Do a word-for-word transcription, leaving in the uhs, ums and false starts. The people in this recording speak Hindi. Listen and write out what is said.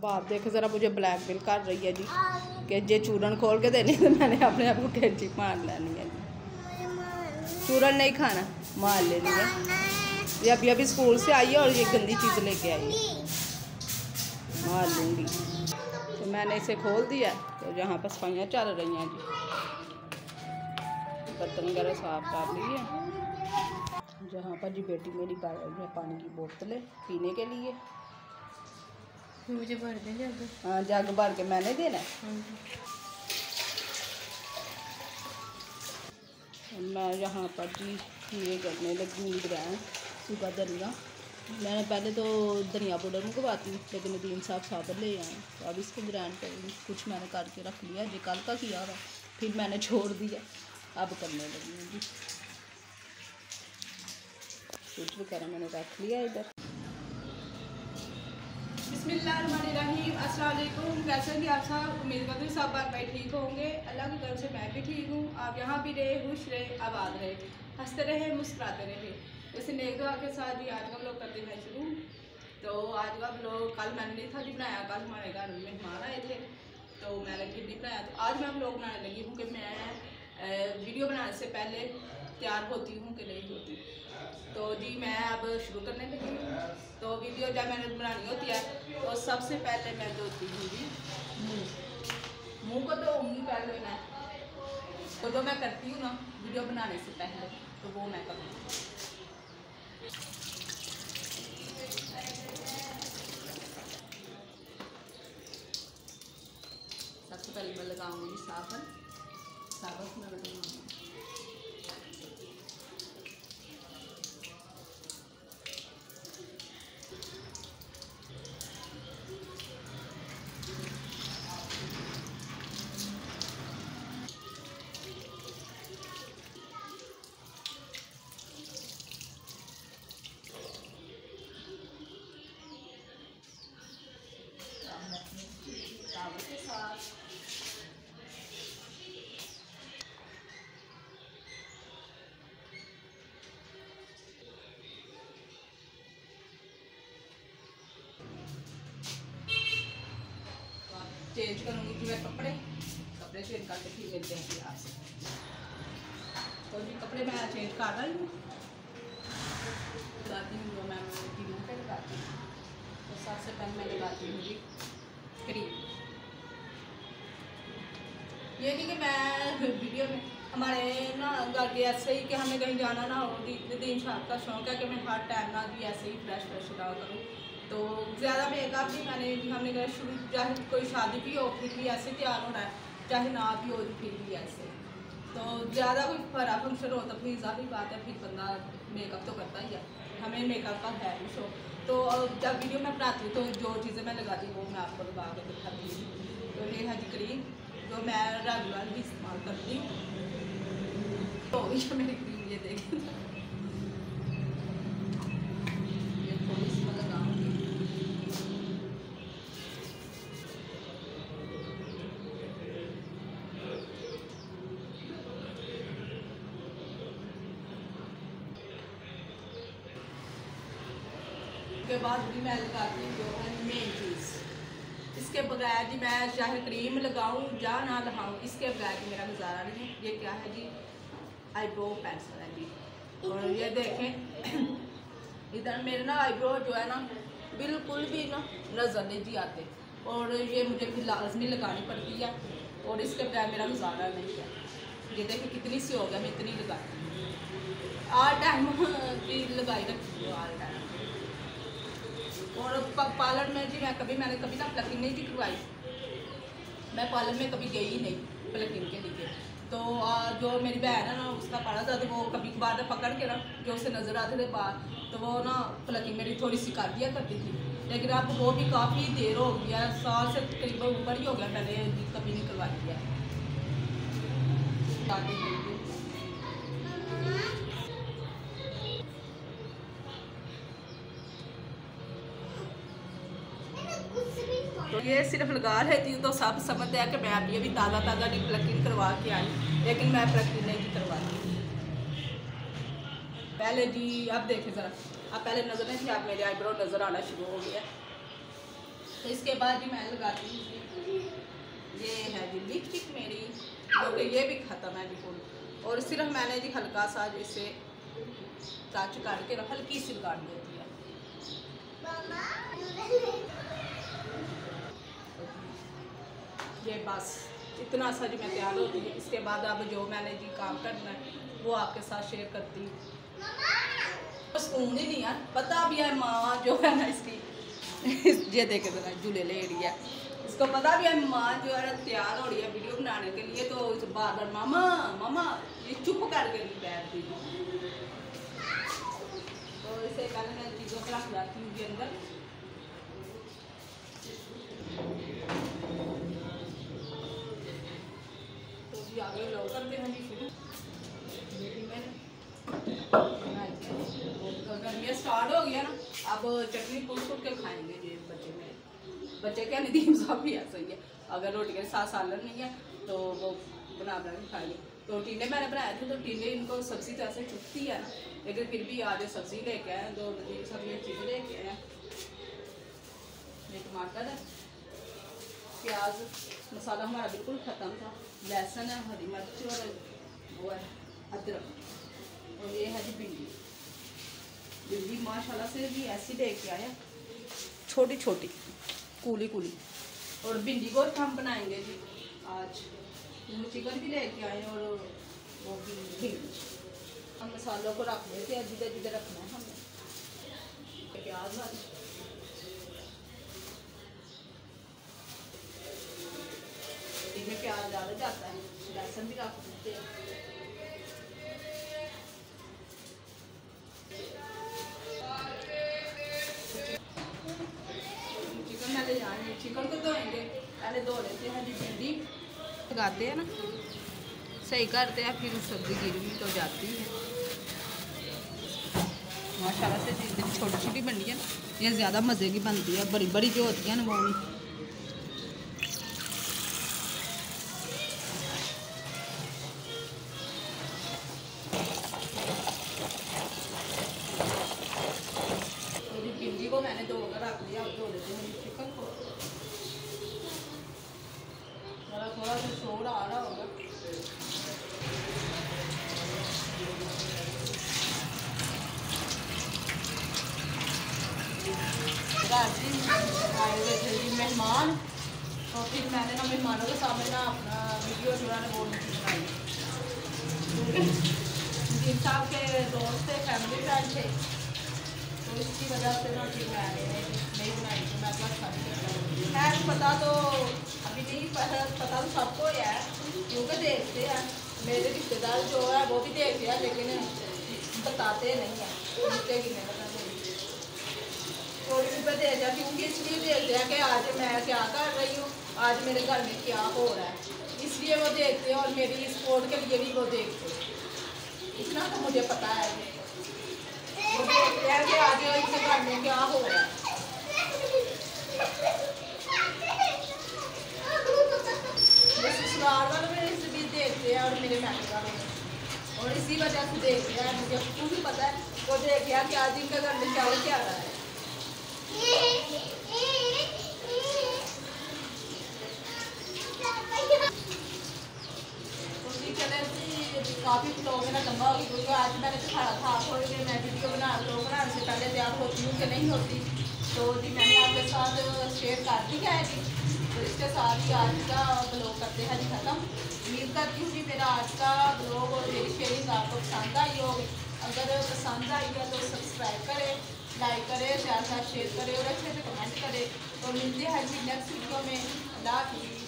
बाप देख ज़रा मुझे ब्लैकमेल कर रही है जी कि जे चूरन खोल के देनी तो मैंने अपने आप को कैंची मार लेनी है जी। चूरन नहीं खाना, मार लेनी है। ये अभी अभी स्कूल से आई है और ये गंदी चीज़ लेके आई है, मार लूँगी। तो मैंने इसे खोल दिया, तो यहाँ पर सफाइयाँ चल रही हैं जी, बर्तन वगैरह साफ कर लिए। जहाँ पर जी बेटी मेरी पा रही है पानी की बोतलें पीने के लिए। मुझे भर दे जग। हाँ जग भर के मैंने देना है। मैं यहाँ पर जी ये करने लगी हूँ ग्रैंड सूखा धनिया। मैंने पहले तो धनिया पाउडर मंगवाती लेकिन नदीम साहब साबर ले आए, तो अब इसको ग्रैंड करूँगी। कुछ मैंने करके रख लिया जी, कल का किया हुआ फिर मैंने छोड़ दिया, अब करने लगी हूँ जी। कुछ वगैरह मैंने रख लिया इधर। बिस्मिल्लाहिर्रहमानिर्रहीम, अस्सलाम वालेकुम। कैसे भी आप सब, उम्मीद करती हूँ सब बात भाई ठीक होंगे। अल्लाह की तरफ से मैं भी ठीक हूँ। आप यहाँ भी रहे, खुश रहे, आबाद रहे, हंसते रहे, मुस्कुराते रहे। वैसे नेक दुआ के साथ भी आज हम लोग करते हैं शुरू। तो आज का लोग कल मैंने नहीं था जी बनाया, कल हमारे घर में मेहमान आए थे तो मैंने फिर नहीं बनाया। तो आज मैं हम लोग बनाने लगी हूँ कि मैं वीडियो बनाने से पहले तैयार होती हूँ कि नहीं होती। तो जी मैं अब शुरू करने लगी हूँ। तो वीडियो जब मैंने बनानी होती है तो सबसे पहले मैं धोती हूँ जी मुँह। मुँह को धोऊँगी पहले मैं, तो जो मैं करती हूँ ना वीडियो बनाने से पहले, तो वो मैं करूँगी। सबसे पहले मैं लगाऊंगी साबुन। साबुन में लगाऊंगी साबुन के साथ। चेंज करूँगी कि मैं कपड़े कपड़े चेंज करके फिर मिलते हैं फिर आपसे। तो जी कपड़े मैं चेंज कर रही हूँ, लगाती हूँ जो मैं मुँह पे लगाती हूँ। तो सबसे पहले मैं लगाती हूँ जी क्रीम। ये नहीं कि मैं वीडियो में हमारे ना घर के ऐसे ही कि हमें कहीं जाना ना हो, दिन शाम का शौक है कि मैं हर टाइम ना भी ऐसे ही फ्रेश फ्रेश रहा करूँ। तो ज़्यादा मेकअप भी मैंने हमने कहा शुरू, चाहे कोई शादी भी हो फिर भी ऐसे तैयार होना है, चाहे ना भी हो फिर भी ऐसे। तो ज़्यादा कोई बड़ा फंक्शन हो तो फिर ज़्यादा बात है, फिर बंदा मेकअप तो करता ही है, हमें मेकअप का है भी शौक। तो जब वीडियो में बनाती हूँ तो जो चीज़ें मैं लगाती हूँ वो मैं आपको लगा के दिखाती हूँ। तो ये है जी क्रीम जो मैं रेगुलर भी इस्तेमाल करती हूँ। तो ये मेरी क्रीम, ये देखिए ये थोड़ी सी मैं लगाऊँगी। के बाद भी मैं लगाती हूँ जो है मेन चीज़, इसके बगैर जी मैं चाहे क्रीम लगाऊँ या ना लगाऊँ, इसके बगैर जी मेरा गुजारा नहीं है। ये क्या है जी, आईब्रो पेंसिल है जी। और ये देखें इधर मेरे ना आईब्रो जो है ना बिल्कुल भी ना नज़र नहीं जी आते, और ये मुझे भी लाजमी लगानी पड़ती है, और इसके बगैर मेरा गुजारा नहीं है। ये देखें कितनी सी हो गया, मैं इतनी लगाती हूँ, आल टाइम की लगाई रखती हूँ आल टाइम। और पार्लर में जी मैं कभी मैंने कभी ना प्लकिंग नहीं जी करवाई, मैं पार्लर में कभी गई ही नहीं प्लकिंग के लिए। तो जो मेरी बहन है ना उसका पड़ा था, तो वो कभी कभार पकड़ के ना जो उसे नज़र आते थे बाहर, तो वो ना प्लकिंग मेरी थोड़ी सी कर दिया करती थी। लेकिन अब वो भी काफ़ी देर हो गया, साल से करीब ऊपर ही हो गया, मैंने कभी नहीं करवाई है। तो ये सिर्फ लगा लेती हूँ तो सब समझते हैं कि मैं अभी अभी ताज़ा ताज़ा नहीं प्लकिंग करवा के आई, लेकिन मैं प्लकिंग नहीं करवाती पहले जी। अब देखें ज़रा, अब पहले नज़र नहीं थी, अब मेरे आईब्रो नज़र आना शुरू हो गया। तो इसके बाद भी मैं लगाती हूँ, ये है जी लिपस्टिक मेरी, क्योंकि ये भी ख़त्म है बिल्कुल। और सिर्फ मैंने जी हल्का सा जैसे टच करके हल्की सी लगा देती है। ये बस इतना सा जी मैं तैयार होती है। इसके बाद अब जो मैंने जी काम करना है वो आपके साथ शेयर करती हूँ। सुकून ही नहीं है, पता भी है माँ जो है ना इसकी ये देखे तो झूले ले रही है, इसको पता भी है माँ जो है तैयार हो रही है वीडियो बनाने के लिए, तो बार बार मामा मामा ये चुप करके नहीं बैठती। तो इसे पहले मैं चीज़ों को रख जाती हूँ के अंदर। तो जी आगे लो करते हैं जी शुरू। गर्मियाँ स्टार्ट हो गया ना, अब चटनी कूट कूट के खाएंगे ये बच्चे मेरे। बच्चे क्या नदीम साहब भी ऐसा ही है, अगर रोटी के साथ सालन नहीं है तो वो बना बना के खाएंगे। तो टीने मैंने बनाए थे, तो टीने इनको सब्ज़ी तो ऐसे चुपती है ना, लेकिन फिर भी आज सब्ज़ी लेके आए, दो नदीम साहब ये चीज़ें लेके आए। ये टमाटर है, प्याज, मसाला हमारा बिल्कुल ख़त्म था, लहसुन है, हरी मिर्च और वो है अदरक, और ये है जी भिंडी। भिंडी माशाल्लाह से भी ऐसी लेके आया, छोटी छोटी कूली कूली। और भिंडी को हम बनाएंगे जी आज, चिकन भी लेके आए और वो भी भिंडी। हम मसालों को रख लेते हैं जिधर जिधर रखना है हमने। प्याज वाली इसमें प्याज ज़्यादा जाता है, लहसुन भी रख देते हैं। चिकन को धोएंगे, पहले धो लेते हैं जी भिंडी, लगाते हैं ना, सही करते हैं, फिर सब्ज़ी गिरवी तो जाती है। माशाल्लाह से चीज़ें छोटी छोटी बनती है ना, ये ज़्यादा मज़े की बनती है, बड़ी बड़ी जो होती है ना वो नहीं। भिंडी को मैंने धो कर रख लिया, अब धो लेते हैं चिकन को। थोड़ा थोड़ा सा शोर आ रहा होगा। आए हुए थे जी मेहमान, और फिर मैंने ना मेहमानों के सामने ना अपना वीडियो जो है ना वो नहीं बनाई। जी साहब के दोस्त थे, फैमिली फ्रेंड थे, तो इसकी वजह से ना फिर मैंने नहीं बनाई। तो मैं अपना शादी है पता तो अभी नहीं पता, पता तो सबको ही है, क्योंकि देखते हैं मेरे रिश्तेदार जो है वो भी देखते हैं, लेकिन बताते नहीं हैं उनके भी नहीं पता नहीं। तो इस पर देखते हैं, क्योंकि इसलिए देखते हैं कि आज मैं क्या कर रही हूँ, आज मेरे घर में क्या हो रहा है, इसलिए वो देखते हैं, और मेरी सपोर्ट के लिए भी वो देखते हैं। इतना तो मुझे पता है, वो देखते हैं कि आज इनके घर में क्या हो रहा है। ससुराल वालों में भी देखते हैं और मेरे मैरिज वालों में, और इसी वजह से देखते हैं, मुझे खुद भी पता है, वो देखते हैं कि आज इनके घर में क्या क्या रहा है। काफ़ी लोग ना लंबा हो गया, क्योंकि आज मैंने दिखाया था थोड़ी देर मैं वीडियो बना लो बनाने से पहले तैयार होती हूँ कि नहीं होती, तो जी मैंने आपके साथ शेयर कर दिया है जी। तो इसके साथ ही आज का ब्लॉग करते हैं जी ख़त्म। उम्मीद करती हूँ जी मेरा आज का ब्लॉग और मेरी शेयरिंग आपको पसंद आई होगी। अगर पसंद आई है तो सब्सक्राइब करें, लाइक करें, ज़्यादा शेयर करें और अच्छे से कमेंट करें। तो मिलते हैं जी नेक्स्ट वीडियो में। अल्लाह हाफ़िज़।